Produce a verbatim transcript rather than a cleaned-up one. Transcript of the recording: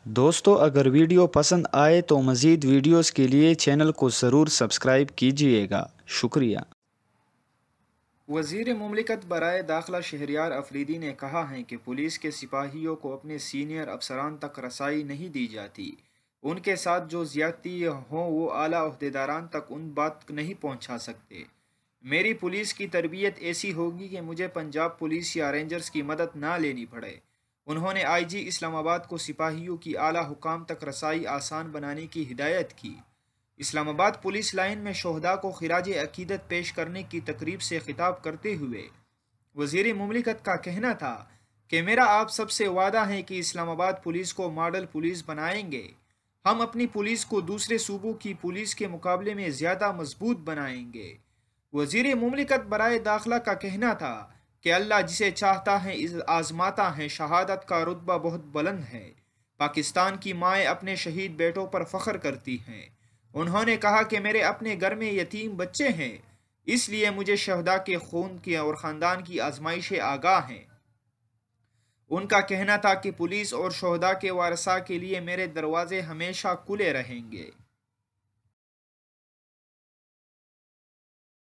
دوستو اگر ویڈیو پسند آئے تو مزید ویڈیوز کے لیے چینل کو ضرور سبسکرائب کیجیے گا، شکریہ۔ وزیر مملکت برائے داخلہ شہریار افریدی نے کہا ہے کہ پولیس کے سپاہیوں کو اپنے سینئر افسران تک رسائی نہیں دی جاتی، ان کے ساتھ جو زیادتی ہوں وہ اعلیٰ عہدیداران تک ان بات نہیں پہنچا سکتے۔ میری پولیس کی تربیت ایسی ہوگی کہ مجھے پنجاب پولیس یا رینجرز کی مدد نہ لینی پڑے۔ انہوں نے آئی جی اسلام آباد کو سپاہیوں کی اعلیٰ حکام تک رسائی آسان بنانے کی ہدایت کی۔ اسلام آباد پولیس لائن میں شہداء کو خراج عقیدت پیش کرنے کی تقریب سے خطاب کرتے ہوئے وزیر مملکت کا کہنا تھا کہ میرا آپ سب سے وعدہ ہے کہ اسلام آباد پولیس کو ماڈل پولیس بنائیں گے۔ ہم اپنی پولیس کو دوسرے صوبوں کی پولیس کے مقابلے میں زیادہ مضبوط بنائیں گے۔ وزیر مملکت برائے داخلہ کا کہنا تھا کہ اللہ جسے چاہتا ہے آزماتا ہے، شہادت کا رتبہ بہت بلند ہے۔ پاکستان کی مائیں اپنے شہید بیٹوں پر فخر کرتی ہیں۔ انہوں نے کہا کہ میرے اپنے گھر میں یتیم بچے ہیں، اس لیے مجھے شہداء کے خون کی اور خاندان کی آزمائشیں آگاہ ہیں۔ ان کا کہنا تھا کہ پولیس اور شہداء کے وارثاء کے لیے میرے دروازے ہمیشہ کھلے رہیں گے۔